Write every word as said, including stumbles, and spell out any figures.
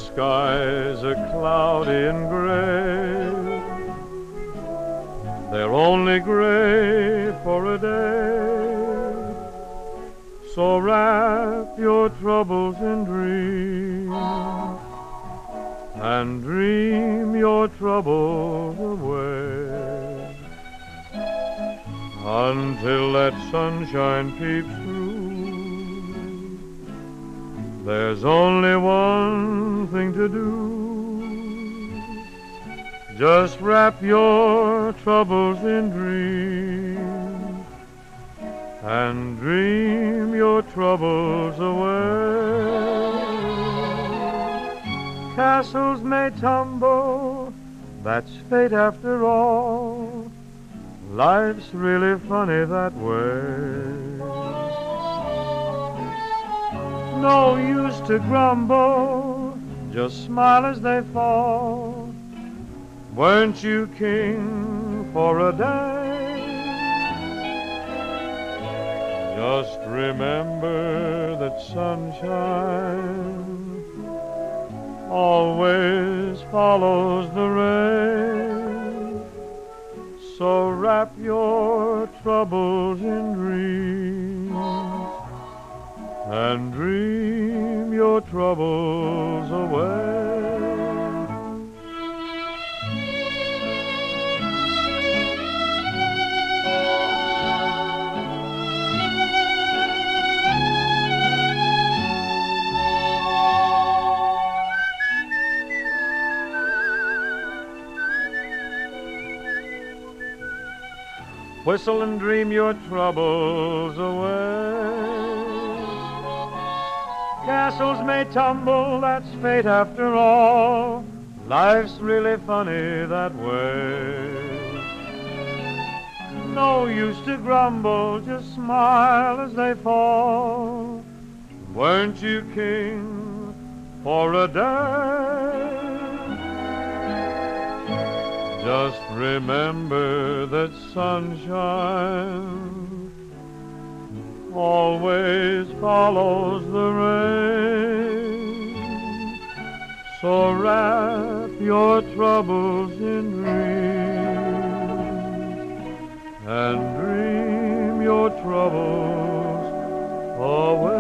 skies are cloudy and gray, they're only gray for a day. So wrap your troubles in dreams and dream your troubles away until that sunshine peeps through. There's only one thing to do. Just wrap your troubles in dreams and dream your troubles away. Castles may tumble, that's fate after all. Life's really funny that way. No use to grumble, just smile as they fall. Weren't you king for a day? Just remember that sunshine always follows the rain. So wrap your troubles in dreams and dream your troubles away. Whistle and dream your troubles away. Castles may tumble, that's fate after all. Life's really funny that way. No use to grumble, just smile as they fall. Weren't you king for a day? Just remember that sunshine always follows the rain. So wrap your troubles in dreams and dream your troubles away.